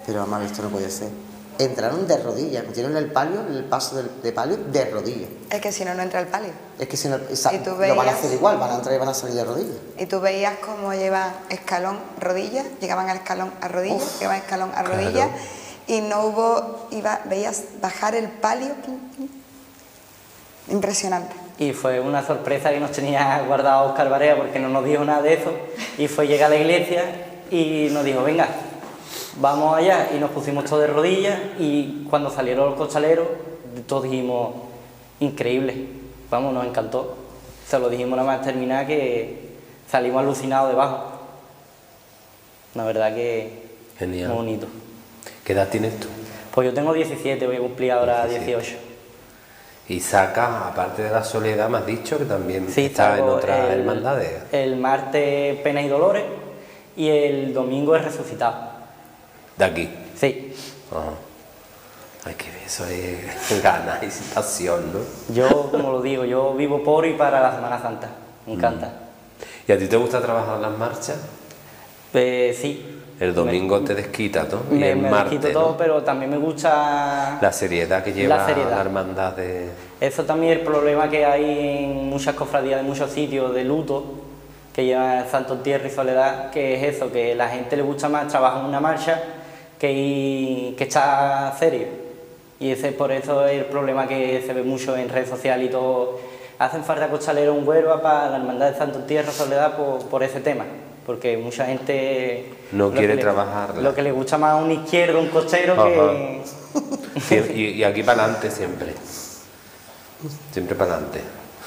pero vamos a ver, esto no puede ser. Entraron de rodillas, metieron el paso de palio de rodillas. Es que si no, no entra el palio. Es que si no, tú lo van a veías- hacer igual, van a entrar y van a salir de rodillas. Y tú veías cómo llevan escalón, rodillas, llegaban al escalón a rodillas, llegaban escalón a Claro. rodillas, y no hubo, veías bajar el palio. Impresionante. Y fue una sorpresa que nos tenía guardado Óscar Barea porque no nos dijo nada de eso. Y fue llegar a la iglesia y nos dijo, venga, vamos allá. Y nos pusimos todos de rodillas y cuando salieron los costaleros, todos dijimos, increíble, vamos, nos encantó. Se lo dijimos nada más terminar que salimos alucinados debajo. La verdad que Genial. muy bonito. ¿Qué edad tienes tú? Pues yo tengo 17, voy a cumplir ahora 17. 18. Y sacas, aparte de la Soledad, me has dicho que también Sí, está en salgo otras hermandades. El martes Pena y Dolores y el domingo es Resucitado. De aquí. Sí. Ajá. Ay, que eso es ganas y pasión, ¿no? Yo, como lo digo, yo vivo por y para la Semana Santa. Me encanta. ¿Y a ti te gusta trabajar las marchas? Sí. El domingo te desquitas, ¿no? Y Me el martes, quito todo, ¿no? pero también me gusta La seriedad que lleva La seriedad. la hermandad de... Eso también es el problema que hay en muchas cofradías de muchos sitios de luto, que llevan Santo Entierro y Soledad, que es eso, que la gente le gusta más trabajar en una marcha que está serio. Y ese por eso es el problema que se ve mucho en redes sociales y todo. Hacen falta costaleros en Huelva para la hermandad de Santo Entierro y Soledad por ese tema, porque mucha gente No lo quiere que le- trabajarla. Lo que le gusta más a un izquierdo, un costero, que... Y aquí para adelante siempre. Siempre para adelante.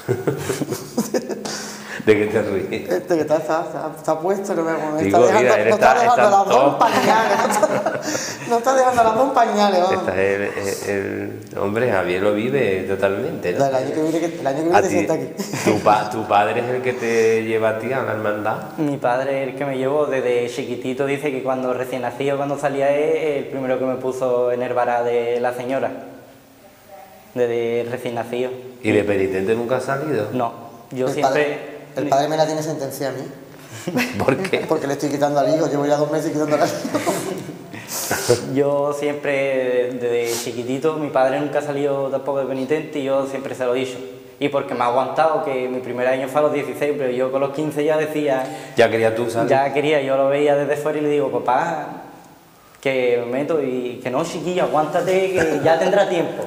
¿De qué te ríes? Este que está puesto, no me Digo, está dejando, mira, él no está dejando está las todo- dos pañales. No está dejando las dos pañales, vamos. El hombre, Javier lo vive totalmente, ¿no? El año que viene A te ti, sienta aquí. tu padre es el que te lleva a ti a la hermandad. Mi padre, el que me llevó desde chiquitito, dice que cuando recién nacido, cuando salía él, el primero que me puso en el vará de la señora, desde recién nacido. ¿Y de penitente nunca has salido? No, yo El siempre... el padre me la tiene sentencia a mí, ¿Por qué? porque le estoy quitando al hijo, llevo ya 2 meses quitándole al hijo. Yo siempre, desde chiquitito, mi padre nunca ha salido tampoco de penitente y yo siempre se lo he dicho. Y porque me ha aguantado, que mi primer año fue a los 16, pero yo con los 15 ya decía... ¿Ya querías tú salir? Ya quería, yo lo veía desde fuera y le digo, papá, que me meto y que no, chiquillo, aguántate, que ya tendrá tiempo.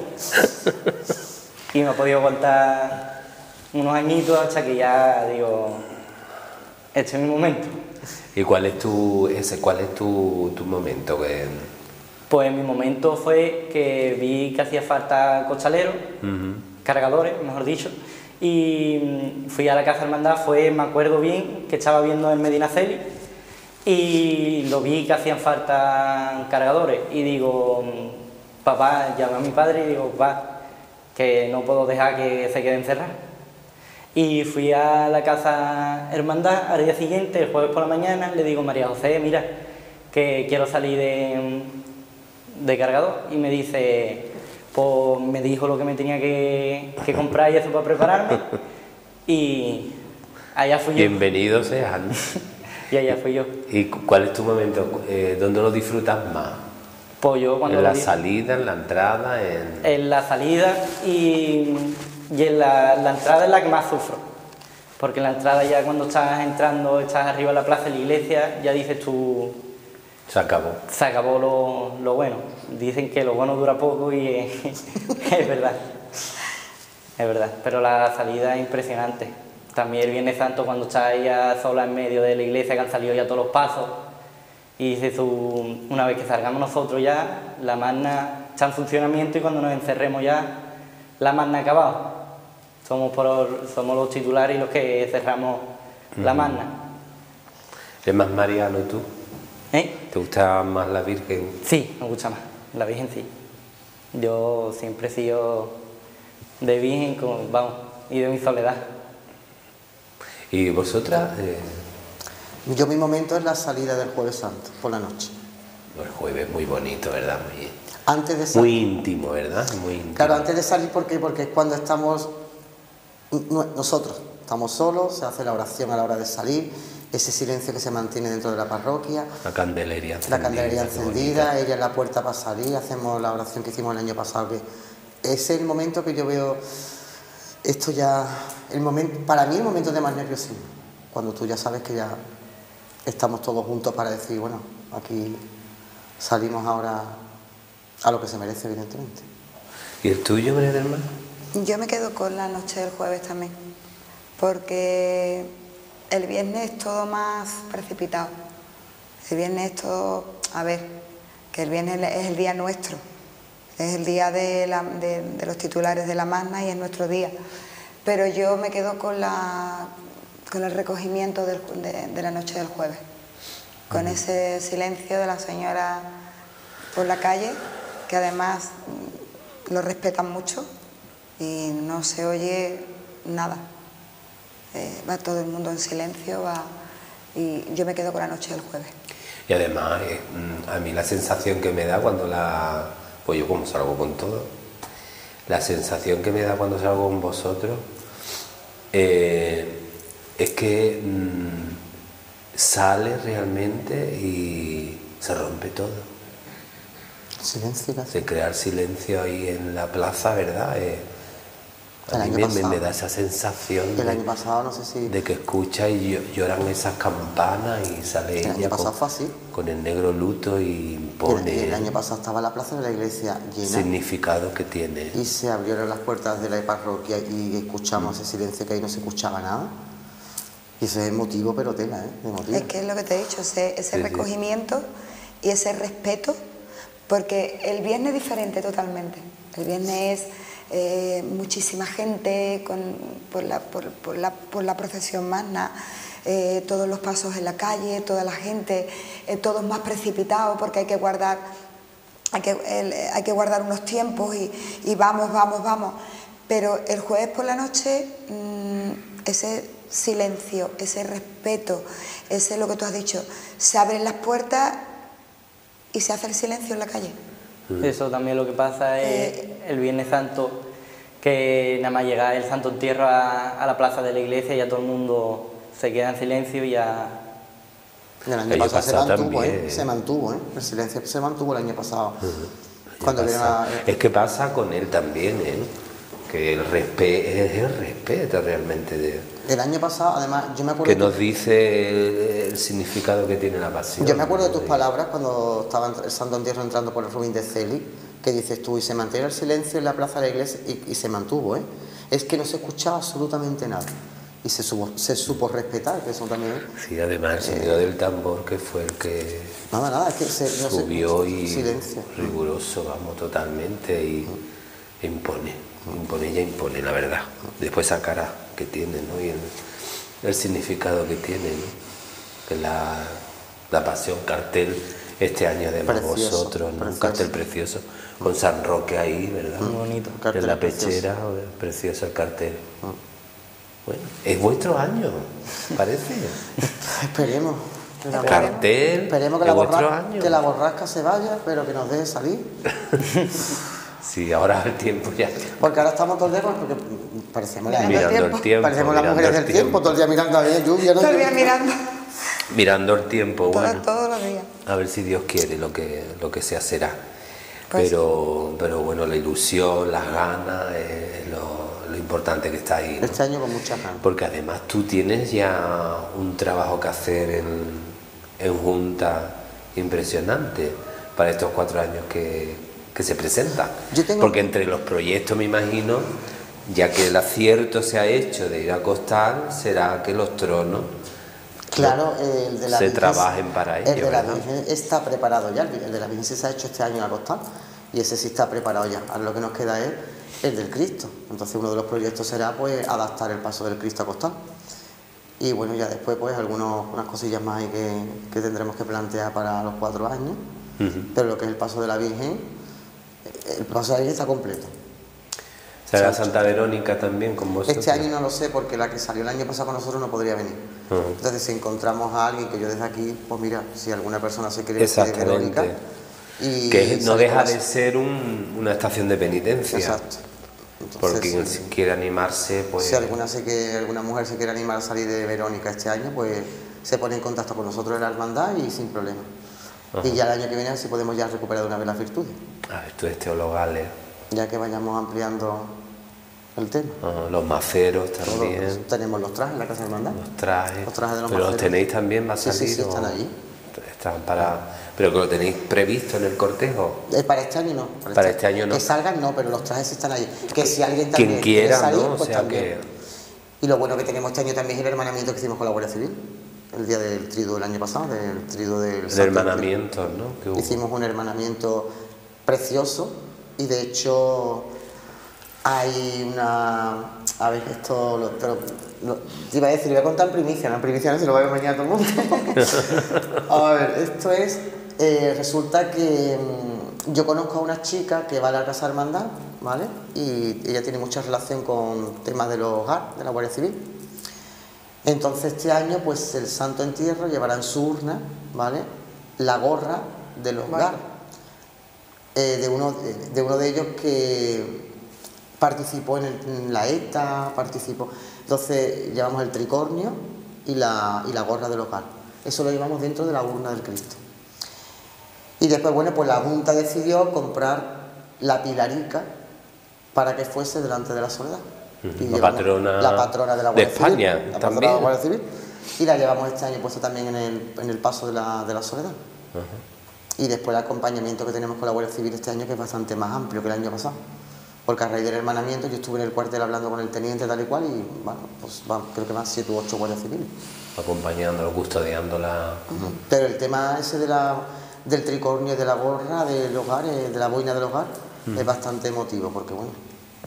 Y me ha podido aguantar unos añitos hasta que ya digo, este es mi momento. ¿Y cuál es tu momento? Pues mi momento fue que vi que hacía falta costaleros, cargadores, mejor dicho, y fui a la Casa Hermandad, me acuerdo bien, que estaba viendo en Medinaceli, y lo vi que hacían falta cargadores, y digo, papá, llamé a mi padre y digo, papá, que no puedo dejar que se quede encerrado. Y fui a la Casa Hermandad al día siguiente, el jueves por la mañana, le digo, María José, mira, que quiero salir de cargador. Y me dice, pues me dijo lo que me tenía que comprar y eso para prepararme. Y allá fui yo. Bienvenido seas. Y allá fui yo. ¿Y cuál es tu momento? ¿Dónde lo disfrutas más? Pues yo cuando ¿En lo la vi- salida, en la entrada? En la salida y en la entrada es la que más sufro. Porque en la entrada ya cuando estás entrando, estás arriba en la plaza de la iglesia, ya dices tú, Se acabó. se acabó lo bueno. Dicen que lo bueno dura poco y es verdad. Es verdad, pero la salida es impresionante. También el Viernes Santo cuando estás ya sola en medio de la iglesia, que han salido ya todos los pasos, y dices tú, una vez que salgamos nosotros ya, la magna está en funcionamiento y cuando nos encerremos ya, la magna ha acabado. Somos los titulares y los que cerramos la magna. ¿Eres más mariano tú? ¿Eh? ¿Te gusta más la Virgen? Sí, me gusta más, la Virgen sí. Yo siempre he sido de Virgen, y de mi soledad. ¿Y vosotras? Yo mi momento es la salida del Jueves Santo, por la noche. El jueves muy bonito, ¿verdad? Antes de salir. Muy íntimo, ¿verdad? Muy íntimo. Claro, antes de salir, ¿por qué? Porque es cuando estamos nosotros, estamos solos, se hace la oración a la hora de salir ese silencio que se mantiene dentro de la parroquia. La candelería encendida. La candelería encendida, ella en la puerta para salir, hacemos la oración que hicimos el año pasado, que es el momento que yo veo, esto ya, el momento, para mí el momento de más nerviosismo, cuando tú ya sabes que ya estamos todos juntos para decir, bueno, aquí salimos ahora a lo que se merece, evidentemente. ¿Y el tuyo, María del Mar? Yo me quedo con la noche del jueves también, porque el viernes es todo más precipitado. El viernes es todo, a ver, que el viernes es el día nuestro, es el día de los titulares de la Magna y es nuestro día. Pero yo me quedo con el recogimiento de la noche del jueves, con ese silencio de la señora por la calle, que además lo respetan mucho y no se oye nada. Va todo el mundo en silencio, y yo me quedo con la noche del jueves. Y además, a mí la sensación que me da cuando pues yo como salgo con todo, la sensación que me da cuando salgo con vosotros es que sale realmente y se rompe todo. Silencio. De crear silencio ahí en la plaza, ¿verdad? A mí me da esa sensación el año pasado, no sé si... de que escucha y lloran esas campanas y sale el año ella pasado fue así. Con el negro luto y impone el año pasado estaba la plaza de la iglesia llena. Significado que tiene. Y se abrieron las puertas de la parroquia y escuchamos ese silencio que ahí no se escuchaba nada. Y eso es emotivo, pero tela, emotivo. Es que es lo que te he dicho, ese Sí, recogimiento y ese respeto, porque el viernes es diferente totalmente. El viernes es muchísima gente por la procesión magna, todos los pasos en la calle, toda la gente, todo es más precipitado porque hay que guardar unos tiempos y vamos. Pero el jueves por la noche, ese silencio, ese respeto, ese lo que tú has dicho, se abren las puertas y se hace el silencio en la calle. Eso también lo que pasa es el Viernes Santo, que nada más llega el Santo Entierro a la plaza de la iglesia y ya todo el mundo se queda en silencio y ya... El año pasado se mantuvo, el silencio se mantuvo el año pasado. Cuando es que pasa con él también, que es el respeto realmente el año pasado, además, yo me acuerdo que nos dice el significado que tiene la pasión. Yo me acuerdo de tus palabras cuando estaba el Santo Entierro entrando por el Rubín de Celi, que dices tú, y se mantiene el silencio en la plaza de la iglesia, y se mantuvo, es que no se escuchaba absolutamente nada y se supo respetar, que eso también... Sí, además el sonido del tambor, que fue el que nada, es que subió y silencio. Riguroso, vamos, totalmente, y impone, la verdad. Después esa cara que tiene, ¿no? Y el significado que tiene, ¿no? Que la pasión, cartel, este año además precioso, vosotros, ¿no? Un cartel precioso, con San Roque ahí, ¿verdad? Muy bonito. En la pechera, precioso el cartel. Bueno, es vuestro año, parece. Esperemos. Cartel, esperemos que la borrasca se vaya, pero que nos deje salir. Sí, ahora el tiempo ya. Porque ahora estamos todo el día porque parecemos mirando el tiempo. Parecemos las mujeres del tiempo, todo el día mirando a la lluvia. Todo el día mirando. Mirando el tiempo, bueno. Todos los días. A ver si Dios quiere, lo que sea será. Pues pero bueno, la ilusión, las ganas, lo importante que está ahí, ¿no? Este año con muchas ganas. Porque además tú tienes ya un trabajo que hacer en Junta impresionante para estos 4 años que se presentan. Porque entre los proyectos, me imagino, ya que el acierto se ha hecho de ir a Costal, será que los tronos... Claro, el de la se Virgen, trabajen para ello. El de la Virgen está preparado ya, el de la Virgen se ha hecho este año en Costal y ese sí está preparado ya. Ahora lo que nos queda es el del Cristo. Entonces uno de los proyectos será pues adaptar el paso del Cristo a Costal. Y bueno, ya después pues unas cosillas más ahí que tendremos que plantear para los 4 años. Pero lo que es el paso de la Virgen, el paso de la Virgen está completo. ¿Será Santa Verónica también con vosotros? Este año no lo sé porque la que salió el año pasado con nosotros no podría venir. Entonces si encontramos a alguien que yo desde aquí, pues mira, si alguna persona se quiere vestir de Verónica... que no deja de ser una estación de penitencia. Exacto. Entonces, por quien quiere animarse, pues... Si alguna mujer se quiere animar a salir de Verónica este año, pues se pone en contacto con nosotros en la hermandad y sin problema. Y ya el año que viene a ver si podemos ya recuperar de una vez las virtudes. Las virtudes teologales. Ya que vayamos ampliando el tema. Los maceros también. Tenemos los trajes en la casa de hermandad. Los trajes de los ¿Pero maceros. los tenéis también? ¿Va a salir? Sí, están allí. Están ¿Pero que lo tenéis previsto en el cortejo? Para este año no. Para este año no. Que salgan no, pero los trajes sí están allí. Que si alguien también quien quiera, quiere salir, ¿no? pues o sea también. Y lo bueno que tenemos este año también es el hermanamiento que hicimos con la Guardia Civil. El día del triduo del año pasado, del triduo del... El hermanamiento, ¿no? Que hubo. Hicimos un hermanamiento precioso y de hecho hay una... A ver, esto te iba a decir, lo voy a contar en primicia, no en primicia no se lo va a ver mañana todo el mundo. A ver, esto es... resulta que yo conozco a una chica que va a la Casa Hermandad, ¿vale? Y ella tiene mucha relación con temas del hogar, de la Guardia Civil. Entonces este año, pues el Santo Entierro llevará en su urna, ¿vale?, la gorra del hogar, de uno de ellos que participó en la ETA, participó. Entonces llevamos el tricornio y la gorra del hogar. Eso lo llevamos dentro de la urna del Cristo. Y después, bueno, pues la Junta decidió comprar la pilarica para que fuese delante de la Soledad. La patrona de la Guardia España, Civil, la también. patrona de la Guardia Civil, y la llevamos este año puesto también en el paso de la Soledad. Y después el acompañamiento que tenemos con la Guardia Civil este año, que es bastante más amplio que el año pasado, porque a raíz del hermanamiento yo estuve en el cuartel hablando con el teniente tal y cual, y bueno, pues creo que más 7 u 8 guardias civiles acompañándola, custodiándola. Pero el tema ese del tricornio, de la gorra del hogar, de la boina del hogar, es bastante emotivo, porque bueno,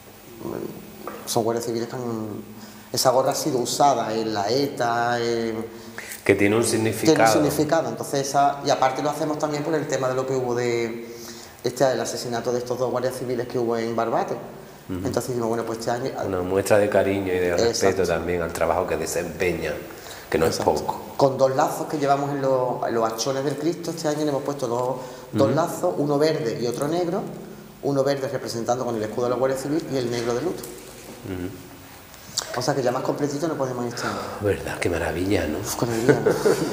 son guardias civiles que esa gorra ha sido usada en la ETA, que tiene un significado. Tiene un significado, entonces y aparte lo hacemos también por el tema de lo que hubo el asesinato de estos 2 guardias civiles que hubo en Barbate. Entonces dijimos, bueno, pues este año... Una muestra de cariño y de respeto también al trabajo que desempeñan, que no es poco. Con 2 lazos que llevamos en los achones del Cristo, este año le hemos puesto 2 lazos, uno verde y otro negro, uno verde representando con el escudo de la Guardia Civil y el negro de luto. O sea que ya más completito no podemos ir este año. ¿Verdad? Qué maravilla, ¿no? Con el día.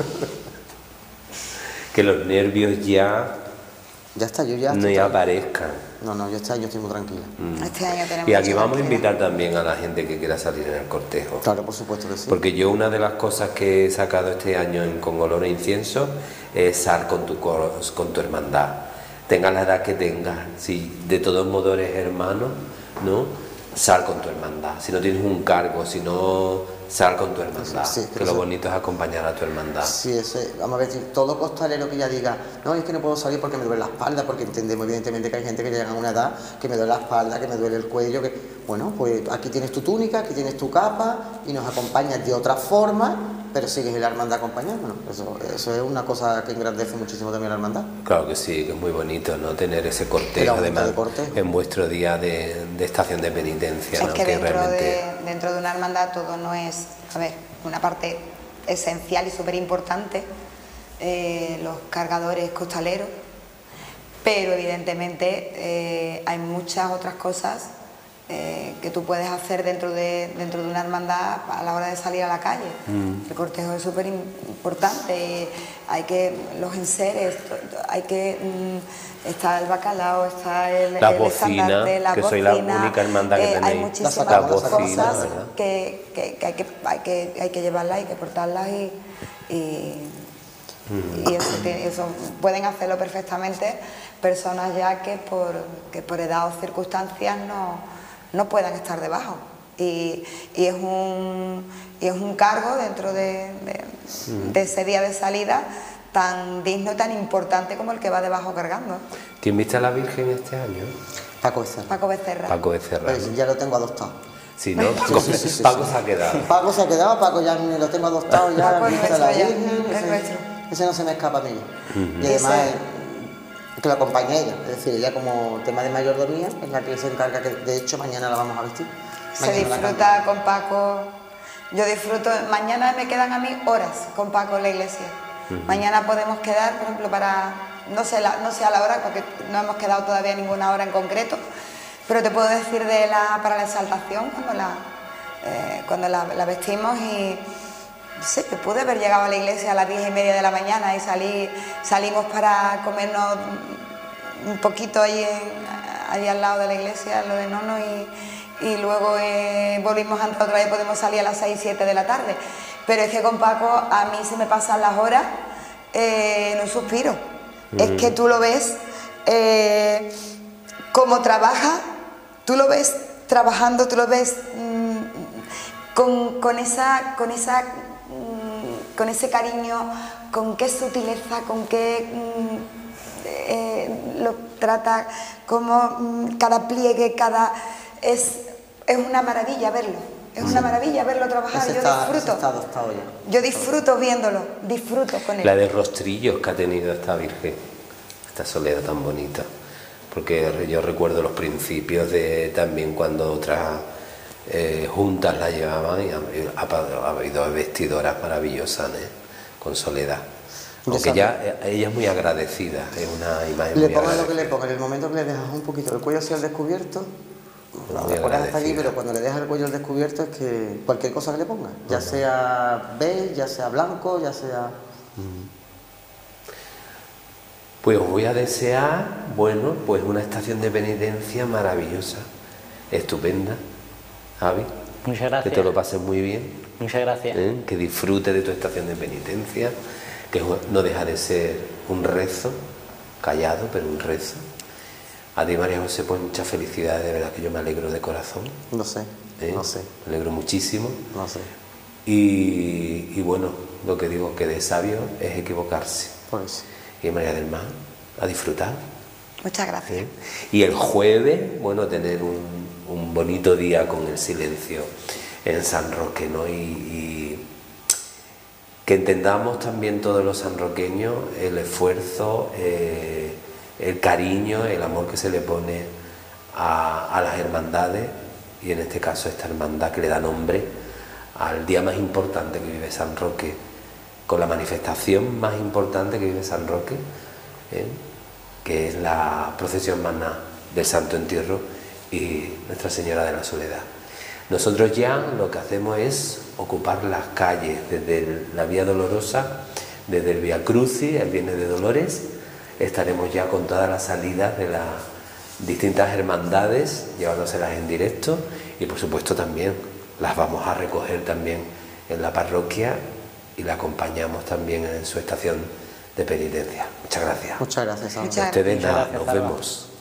Que los nervios ya está, yo ya no ya aparezcan. No, yo este año estoy muy tranquila. Este año tenemos Y aquí mucha vamos a tranquilidad. invitar también a la gente que quiera salir en el cortejo. Claro, por supuesto que sí. Porque yo una de las cosas que he sacado este año con olor e incienso es sal con tu hermandad. Tengas la edad que tengas, si de todos modos eres hermano, ¿no? Sal con tu hermandad. Si no tienes un cargo, si no, sal con tu hermandad. Sí, que lo bonito es acompañar a tu hermandad. Sí, eso es. Vamos a ver, todo costalero que ya diga, no, es que no puedo salir porque me duele la espalda, porque entendemos evidentemente que hay gente que llega a una edad que me duele la espalda, que me duele el cuello, bueno, pues aquí tienes tu túnica, aquí tienes tu capa y nos acompañas de otra forma, pero sigues en la hermandad acompañándonos. Eso es una cosa que engrandece muchísimo también la hermandad. Claro que sí, que es muy bonito, ¿no? Tener ese cortejo además en vuestro día de estación de penitencia. Es ¿no? que realmente... dentro de una hermandad todo no es, a ver, una parte esencial y súper importante, los cargadores costaleros, pero evidentemente hay muchas otras cosas que tú puedes hacer dentro de una hermandad a la hora de salir a la calle. El cortejo es súper importante, los enseres, está el bacalao, está la el bocina, estandarte, la que bocina, soy la única hermandad que tenéis. hay muchísimas la cosas bocina, que hay que llevarlas, hay que portarlas y eso pueden hacerlo perfectamente personas ya que por edad o circunstancias no puedan estar debajo, y es un cargo dentro de ese día de salida tan digno y tan importante como el que va debajo cargando. ¿Quién viste a la Virgen este año? Paco Becerra. Paco Becerra. Pues ya lo tengo adoptado. Sí, ¿no? Paco se ha quedado. Paco se ha quedado, Paco ya me lo tengo adoptado, ya Paco me gusta la ya, Virgen, es nuestro. ese no se me escapa a mí. Y además que lo acompaña ella, es decir, ella como tema de mayordomía es la que se encarga, que de hecho mañana la vamos a vestir. Se disfruta con Paco, yo disfruto, mañana me quedan a mí horas con Paco en la iglesia. Mañana podemos quedar, por ejemplo, no sé a la hora, porque no hemos quedado todavía ninguna hora en concreto, pero te puedo decir para la exaltación, cuando la vestimos, Sí, pude haber llegado a la iglesia a las 10:30 de la mañana y salimos para comernos un poquito ahí al lado de la iglesia, lo de Nono, y luego volvimos a entrar otra vez, podemos salir a las 6, 7 de la tarde. Pero es que con Paco a mí se me pasan las horas en un suspiro. Es que tú lo ves cómo trabaja, tú lo ves trabajando, tú lo ves con ese cariño, con qué sutileza, con qué lo trata, como cada pliegue, es una maravilla verlo. Es una maravilla verlo trabajar. Yo disfruto viéndolo, disfruto con él. La de rostrillos que ha tenido esta Virgen, esta Soledad tan bonita, porque yo recuerdo los principios de también cuando otras juntas la llevaban, y ha habido vestidoras maravillosas, con Soledad. Aunque ella es muy agradecida, es una imagen le muy pongan agradecida. lo que le pongan, en el momento que le dejas un poquito el cuello hacia el descubierto, Muy la pones hasta allí, agradecida. pero cuando le dejas el cuello al descubierto es que cualquier cosa que le pongas, ya sea beige, ya sea blanco, ya sea... Pues os voy a desear, bueno, pues una estación de penitencia maravillosa, estupenda, Javi. Muchas gracias. Que te lo pases muy bien. Muchas gracias. Que disfrutes de tu estación de penitencia, que no deja de ser un rezo, callado, pero un rezo. A ti, María José, pues muchas felicidades, de verdad que yo me alegro de corazón. No sé. Me alegro muchísimo. No sé. Y bueno, lo que digo, que de sabio es equivocarse. Por eso. Y María del Mar, a disfrutar. Muchas gracias. Y el jueves, bueno, tener un bonito día con el silencio en San Roque, ¿no? Y que entendamos también todos los sanroqueños el esfuerzo, el cariño, el amor que se le pone a las hermandades, y en este caso esta hermandad que le da nombre al día más importante que vive San Roque, con la manifestación más importante que vive San Roque, que es la procesión magna del Santo Entierro y Nuestra Señora de la Soledad. Nosotros ya lo que hacemos es ocupar las calles desde la Vía Dolorosa, desde el Vía Crucis, el Viernes de Dolores. Estaremos ya con todas las salidas de las distintas hermandades, llevándoselas en directo, y por supuesto también las vamos a recoger también en la parroquia y la acompañamos también en su estación de penitencia. Muchas gracias. Muchas gracias, Sandra. Muchas A ustedes Muchas nada, gracias, nos Salva. vemos.